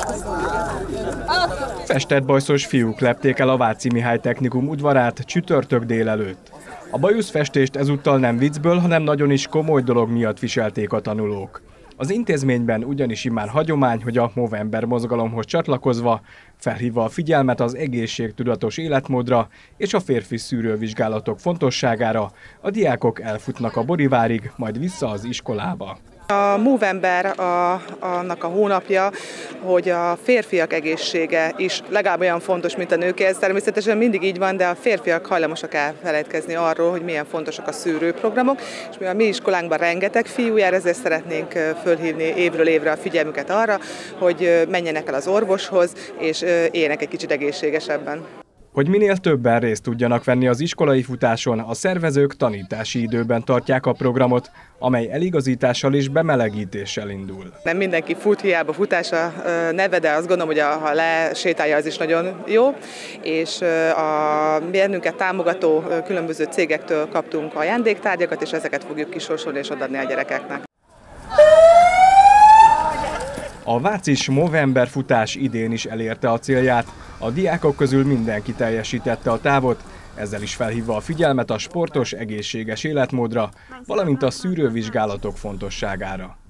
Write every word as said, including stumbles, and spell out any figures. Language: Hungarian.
Festett bajszos fiúk lepték el a Váci Mihály Technikum udvarát csütörtök délelőtt. A bajuszfestést ezúttal nem viccből, hanem nagyon is komoly dolog miatt viselték a tanulók. Az intézményben ugyanis immár hagyomány, hogy a Movember mozgalomhoz csatlakozva, felhívva a figyelmet az egészségtudatos életmódra és a férfi szűrővizsgálatok fontosságára, a diákok elfutnak a Borivárig, majd vissza az iskolába. A Movember a, annak a hónapja, hogy a férfiak egészsége is legalább olyan fontos, mint a nőké. Ez természetesen mindig így van, de a férfiak hajlamosak elfelejtkezni arról, hogy milyen fontosak a szűrőprogramok, és mi a mi iskolánkban rengeteg fiú jár, ezért szeretnénk fölhívni évről évre a figyelmüket arra, hogy menjenek el az orvoshoz, és éljenek egy kicsit egészségesebben. Hogy minél többen részt tudjanak venni az iskolai futáson, a szervezők tanítási időben tartják a programot, amely eligazítással és bemelegítéssel indul. Nem mindenki fut, hiába futás a neve, de azt gondolom, hogy ha lesétálja, az is nagyon jó. És a bennünket támogató különböző cégektől kaptunk ajándéktárgyakat, és ezeket fogjuk kisorsolni és odaadni a gyerekeknek. A vácis Movember futás idén is elérte a célját, a diákok közül mindenki teljesítette a távot, ezzel is felhívva a figyelmet a sportos, egészséges életmódra, valamint a szűrővizsgálatok fontosságára.